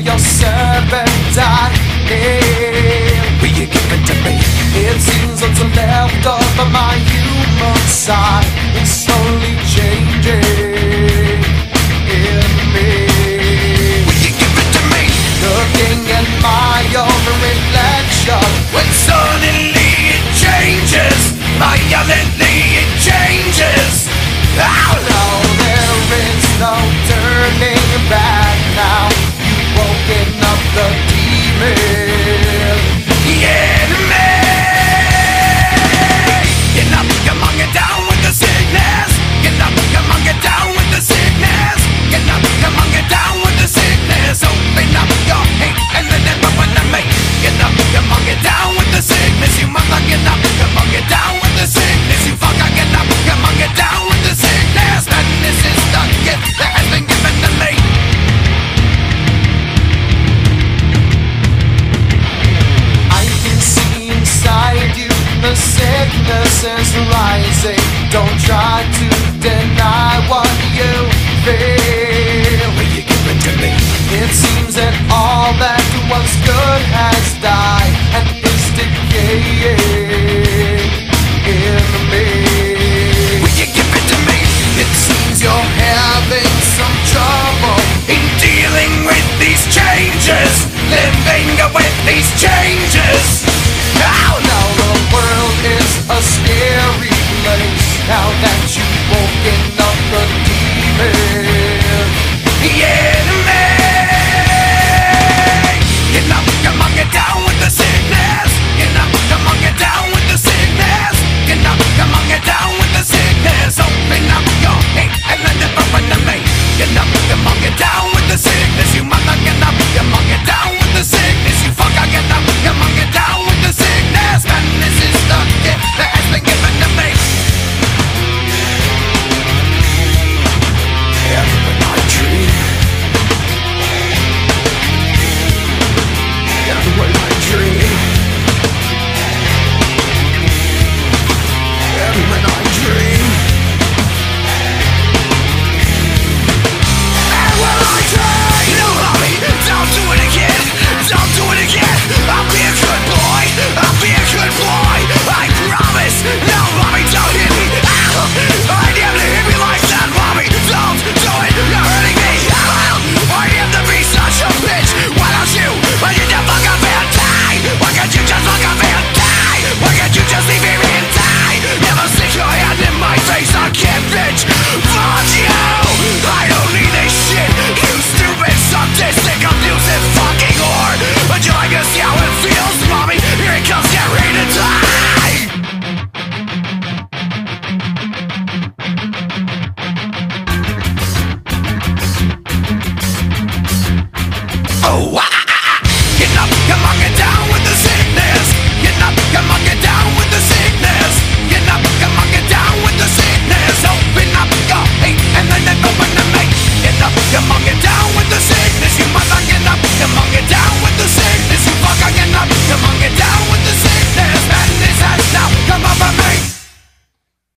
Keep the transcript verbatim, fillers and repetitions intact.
your serpentine. Will you give it to me? It seems what's left of my human side is slowly changing in me. Will you give it to me? Looking at my own reflection, when suddenly it changes, violently it changes. Oh no, there is no turning back now. You've woken up the demon in me. Get up, come on, get down with the sickness. Get up, come on, get down with the sickness. Get up, come on, get down with the sickness. Open up your hate and let it run to me. Get up, come on, get down with the sickness. You mother, get up, come on, get down with the sickness. You fucker, get up, come on, get down with the sickness. And this is the gift that has been given to me. I can see inside you the sickness is rising. Don't try to deny what you feel. Will you give it to me? It seems that all that was good has died and is decaying.